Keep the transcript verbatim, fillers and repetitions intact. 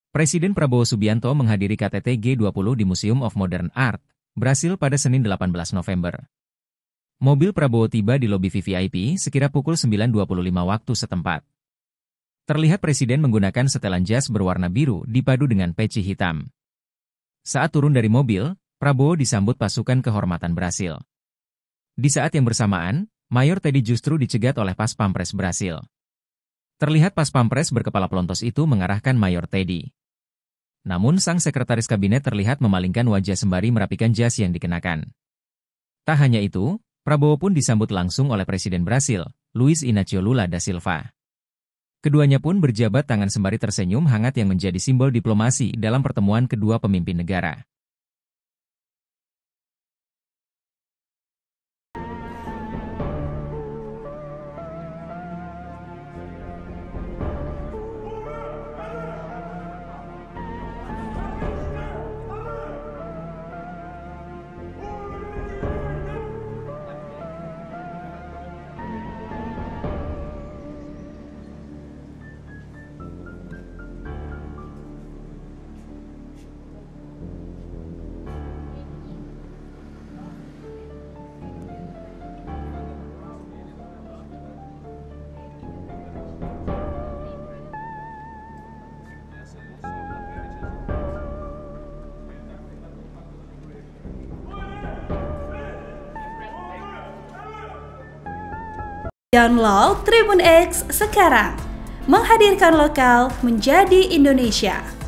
Presiden Prabowo Subianto menghadiri K T T G dua puluh di Museum of Modern Art, Brasil pada Senin delapan belas November. Mobil Prabowo tiba di lobi V V I P sekira pukul sembilan dua puluh lima waktu setempat. Terlihat Presiden menggunakan setelan jas berwarna biru dipadu dengan peci hitam. Saat turun dari mobil, Prabowo disambut pasukan kehormatan Brasil. Di saat yang bersamaan, Mayor Teddy justru dicegat oleh Pas Pampres Brasil. Terlihat Pas Pampres berkepala pelontos itu mengarahkan Mayor Teddy. Namun sang sekretaris kabinet terlihat memalingkan wajah sembari merapikan jas yang dikenakan. Tak hanya itu, Prabowo pun disambut langsung oleh Presiden Brasil, Luiz Inácio Lula da Silva. Keduanya pun berjabat tangan sembari tersenyum hangat yang menjadi simbol diplomasi dalam pertemuan kedua pemimpin negara. Download Tribun X sekarang, menghadirkan lokal menjadi Indonesia.